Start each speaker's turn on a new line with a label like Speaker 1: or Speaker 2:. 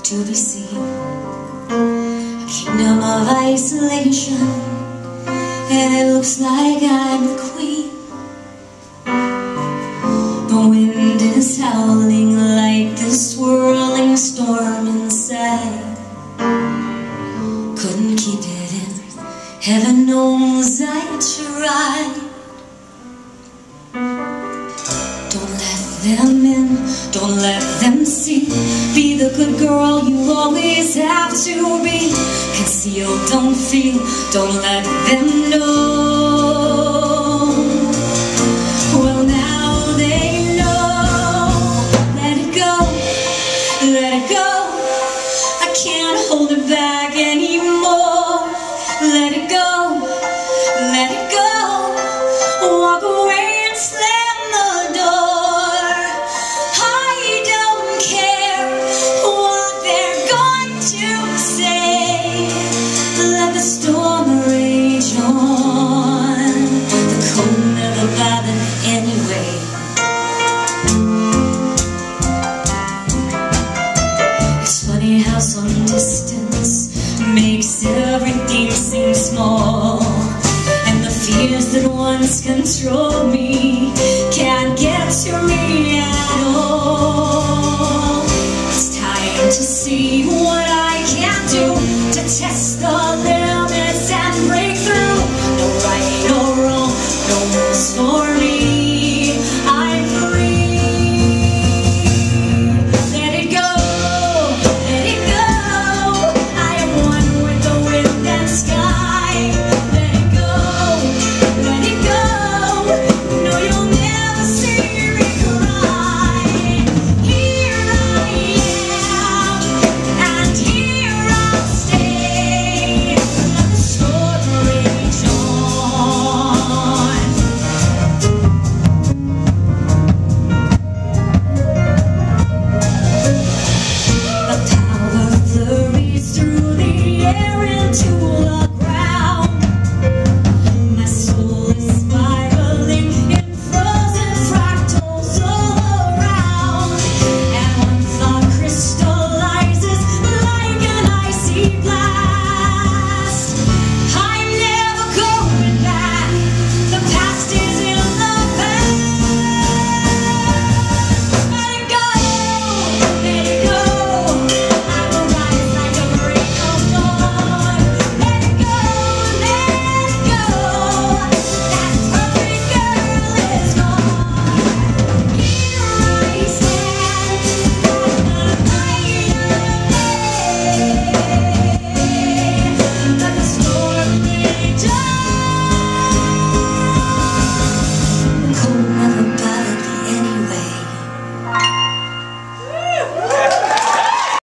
Speaker 1: to be seen. A kingdom of isolation, and it looks like I'm the queen. The wind is howling like the swirling storm inside. Couldn't keep it in, heaven knows I tried. Don't let them in, don't let them see. Be the good girl you always have to be. Conceal, don't feel, don't let them know. Well, now they know. Let it go, let it go. I can't hold it back anymore. Let it go, let it go. Walk away and slam the door. I don't care what they're going to say. Let the storm rage on. The cold never bothered anyway. It's funny how some distance makes everything seem small, and the fears that once controlled me